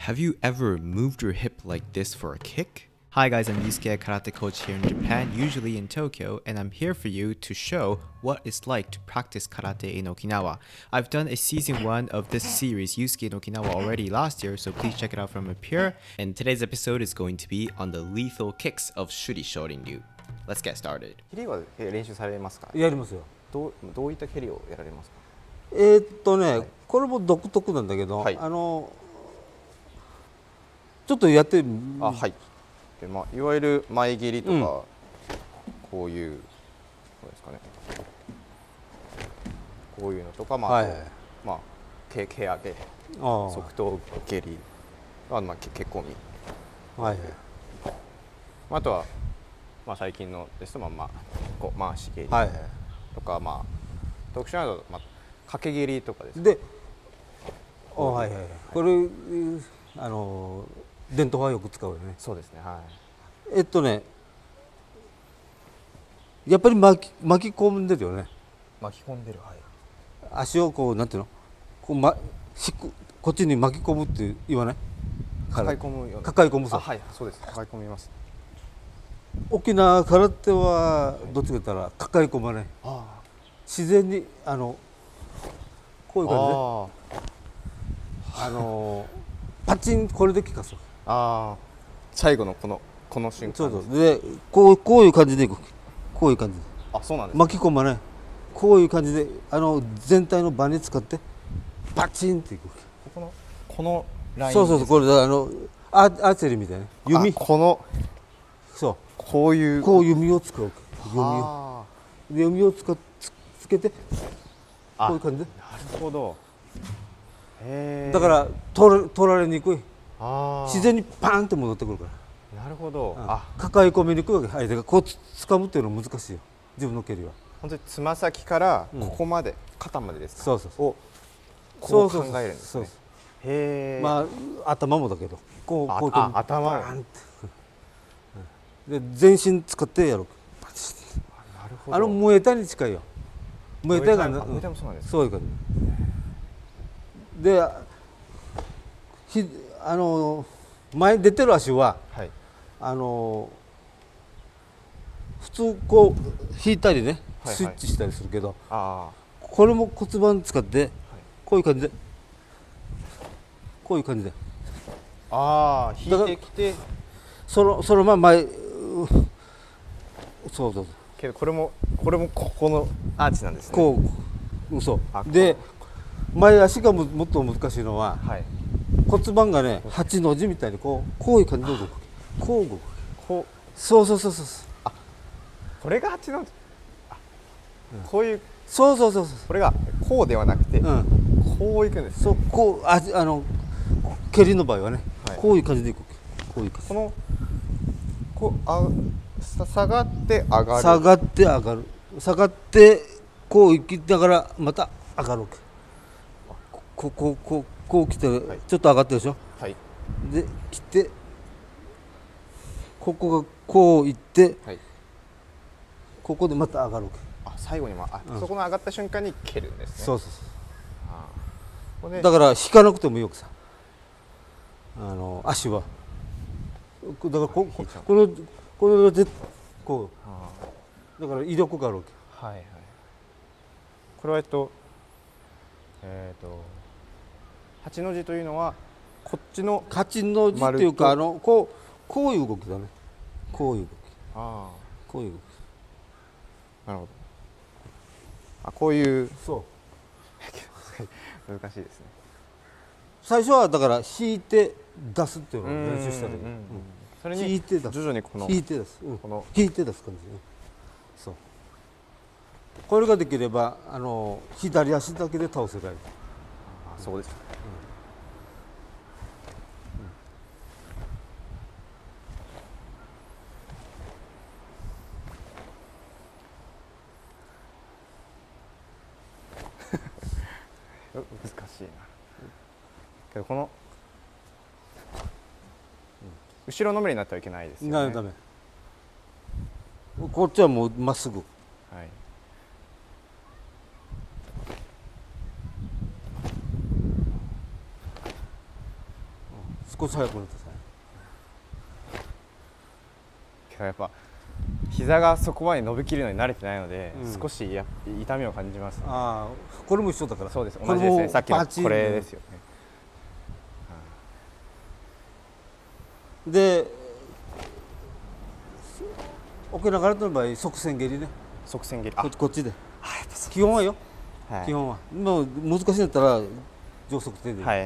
Have you ever moved your hip like this for a kick? Hi guys, I'm Yusuke, a karate coach here in Japan, usually in Tokyo, and I'm here for you to show what it's like to practice karate in Okinawa. I've done a season 1 of this series, Yusuke in Okinawa, already last year, so please check it out from up here. And today's episode is going to be on the lethal kicks of Shuri Shorin-ryu. Let's get started. 蹴りは練習されますか？ やりますよ。 どういった蹴りをやられますか？ はい、これも独特なんだけど、 はい、 ちょっとやってはい。でいわゆる前蹴りとか、こういうそうですかね。こういうのとかあと毛上げ、側頭蹴り、結構あとは最近のですとこう回し蹴りとか特殊なの掛け蹴りとかですね。 で、これ伝統はよく使うよね。 そうですね。はい。 やっぱり巻き込んでるよね。 巻き込んでる。はい。 足をこうなんていうの、こっちに巻き込むって言わない？ 抱え込むような。 抱え込む。 はい、そうです。抱え込みます。 沖縄空手はどっちか言ったら抱え込まない。自然にこういう感じでパチンこれで効かす。 最後のこの瞬間。 そうでこういう感じでいく。こういう感じで。 そうなんです。 巻き込まない。こういう感じで全体の場に使ってパチンっていく。 このライン。 そうこれアーチェリーみたいな弓。そうこう弓を使う。弓をつけてこういう感じで。 なるほど。 だから取られにくい。自然にパンって戻ってくるから。 なるほど。 抱え込みにくいわけ。相手がこう掴むっていうのは難しいよ、自分の蹴りは。 本当につま先からここまで、肩までですか？ そうをこう考えるんですね。 へえ。頭もだけどこう頭をで全身使ってやろう。 なるほど。 ムエタイに近いよ。ムエタイがムエタイもそうなんです。 そういう感じで、前に出てる足は、普通こう引いたりね、スイッチしたりするけど、これも骨盤使ってこういう感じで、こういう感じで引いてきてそのまま前、そうけどこれもここのアーチなんですね。 こうで前足がもっと難しいのは、骨盤がね8の字みたいにこういう感じで動く。こう動く。そうこれが8の字。こういう。これがこうではなくてこういくんです。 そうこう蹴りの場合はねこういう感じでいく。こういう感じ。 下がって上がる。 下がってこう行きながらまた上がる。こう来てちょっと上がってるでしょ。で来てここがこう行って、ここでまた上がる。 最後にそこの上がった瞬間に蹴るんですね。 だから引かなくてもよくさ、足はだからこのでこうだから威力があるわけ。 これは8の字というのはこっちの 8の字っていうかこういう動きだね。こういう動き。こういう動き。 なるほど。こういう。難しいですね。 最初はだから引いて出すっていうのを練習した時、 それに引いて出す。 徐々に引いて出す。引いて出す感じね。そう。これができれば左足だけで倒せない。 そうです。難しいな。けど後ろのめりになってはいけないですよね。 ダメ。こっちはもうまっすぐ。 少し早くなってさ。 けどやっぱ膝がそこまで伸びきるのに慣れてないので、少し痛みを感じますね。 ああ、これも一緒だから。 そうです、同じですね。さっきのこれですよね。で、沖縄からの場合、側線蹴りね。 側線蹴り。 こっちで。基本はよ。基本は。もう難しいんだったら上側手で。はい。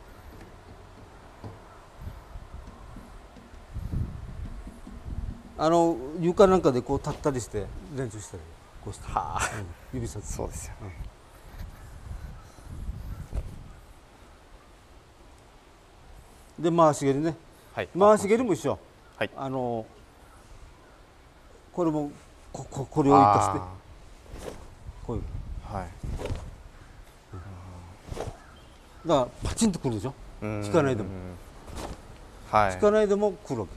床なんかでこう立ったりして練習したりこうして、指先。 そうですよね。 で回し蹴りね。回し蹴りも一緒。はい。これもこれを生かしてこういう。はい。だからパチンとくるでしょ。引かないでも。はい。引かないでもくるわけ。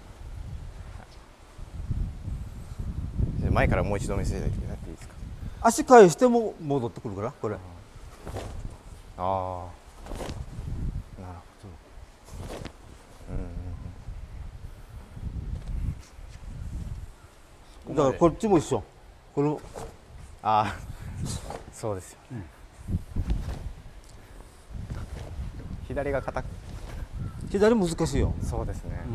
前からもう一度見せていただいていいですか。 足返しても戻ってくるからこれ。ああ、なるほど。だからこっちも一緒。これも。 ああ、そうですよ。左が硬く。 左難しいよ。 そうですね。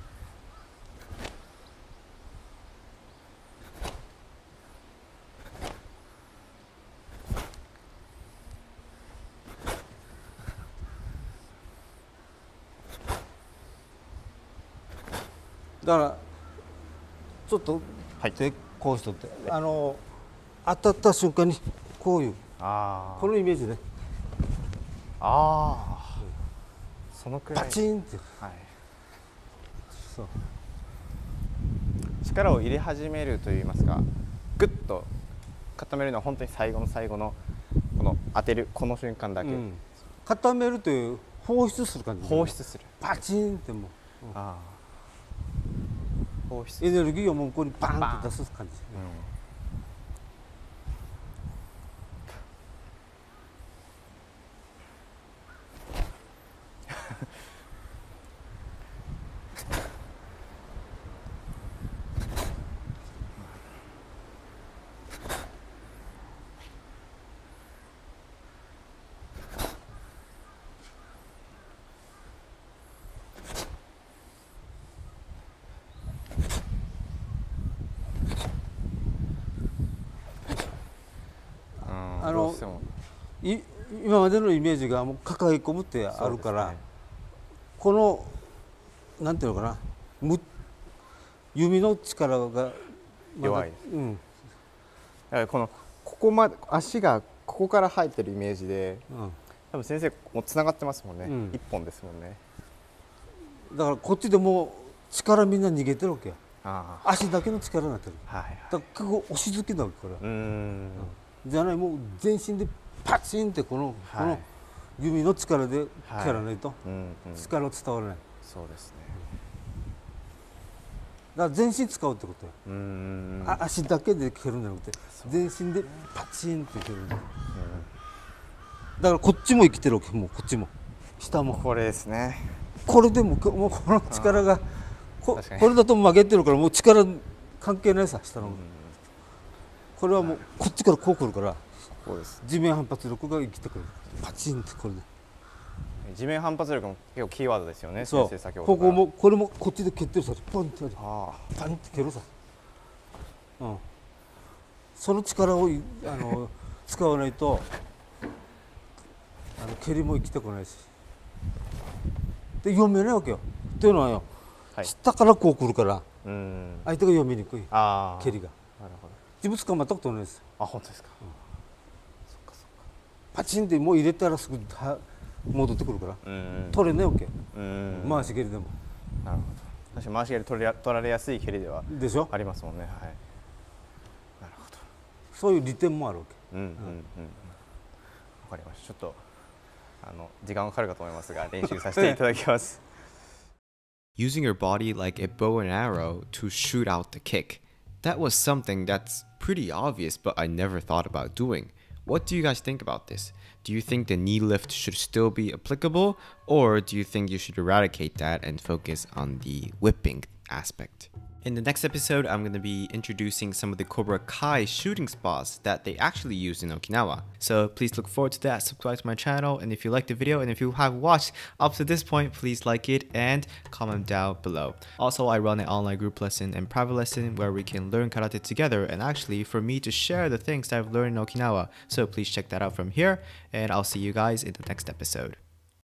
だからちょっと手こうしとって当たった瞬間にこういうこのイメージね。 ああ、そのくらいパチンって、 そう、力を入れ始めるといいますか、グッと固めるのは本当に最後の最後のこの当てるこの瞬間だけ、 固めるという放出する感じ。 放出する。 パチンってもう。エネルギーをもうここにバーンと出す感じ。今までのイメージがもう抱え込むってあるから、このなんていうのかな、弓の力が弱いです。だからここまで足がここから生えてるイメージで、多分先生もつながってますもんね。一本ですもんね。 だからこっちでも力みんな逃げてるわけよ。足だけの力になってる。だから結構押し付けだわけこれ。じゃない、もう全身でパチンってこの弓の力で蹴らないと力は伝わらない。 そうですね。 だから全身使うってことよ。足だけで蹴るんじゃなくて全身でパチンって蹴る。だからこっちも生きてるわけ。もうこっちも下もこれですね。 これでもうこの力がこれだと曲げてるからもう力関係ないさ下の。これはもうこっちからこう来るから地面反発力が生きてくる。パチンってこれで地面反発力も結構キーワードですよね。 そう、ここもこれもこっちで蹴ってるさ、ポンってパンって蹴るさ、その力を使わないと蹴りも生きてこないしで読めないわけよ。っていうのはよ、下からこう来るから相手が読みにくい蹴りが。自分捕まったことないです。 あ、本当ですか。 パチンってもう入れたらすぐ戻ってくるから取れないわけ。回し蹴りでも。 なるほど。確かに回し蹴り取られやすい蹴りではありますもんね。はい。なるほど。 そういう利点もあるわけ。 わかりました。ちょっと時間がかかるかと思いますが練習させていただきます。 Using your body like a bow and arrow to shoot out the kick. That was something that's pretty obvious, but I never thought about doing. What do you guys think about this? Do you think the knee lift should still be applicable, or do you think you should eradicate that and focus on the whipping aspect? In the next episode, I'm going to be introducing some of the Cobra Kai shooting spots that they actually use in Okinawa. So please look forward to that, subscribe to my channel, and if you liked the video and if you have watched up to this point, please like it and comment down below. Also, I run an online group lesson and private lesson where we can learn karate together and actually for me to share the things that I've learned in Okinawa. So please check that out from here, and I'll see you guys in the next episode.